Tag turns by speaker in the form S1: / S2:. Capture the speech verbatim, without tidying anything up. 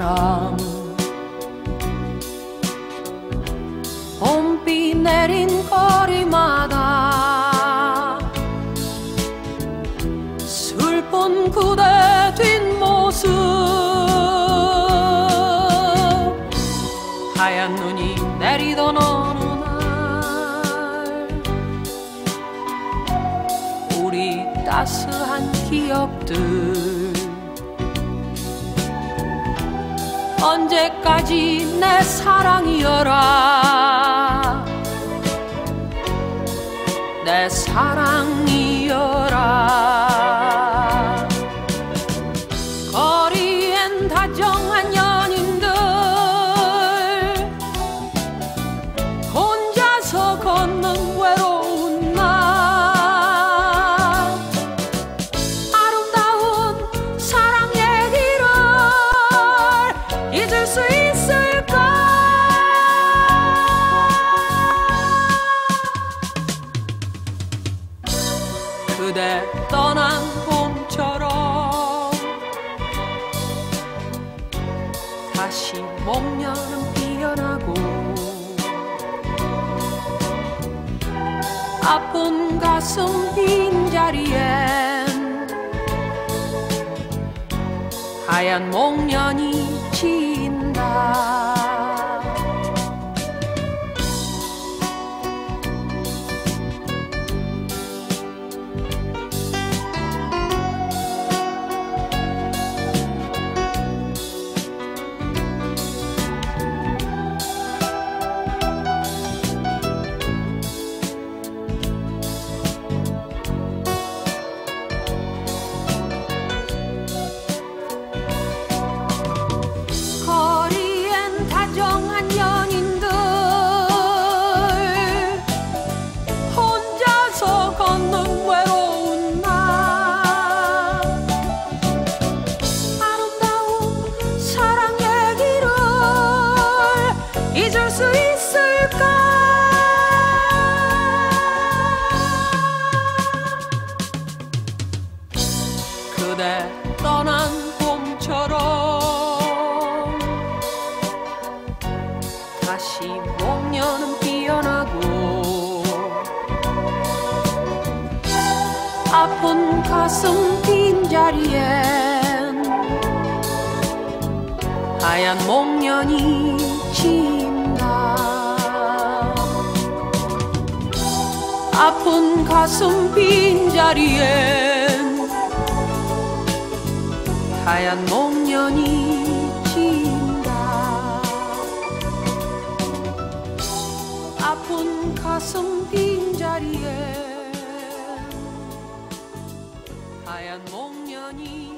S1: 사람 봄비 내린 거리마다 슬픈 그대 뒷모습 하얀 눈이 내리던 어느 날 우리 따스한 기억들 언제까지 내 사랑이여라 내 사랑이여라 거리엔 다정한 연인들 혼자서 걷는 외로운 날 아름다운 사랑 얘기를 잊을 수 있을까 그대 떠난 봄처럼 다시 목련은 피어나고 아픈 가슴 빈자리엔 하얀 목련이 진다 잊을 수 있을까 그대 떠난 봄처럼 다시 목련은 피어나고 아픈 가슴 빈자리엔 하얀 목련이 진다 아픈 가슴 빈자리엔 하얀 목련이 진다 아픈 가슴 빈자리엔 하얀 목련이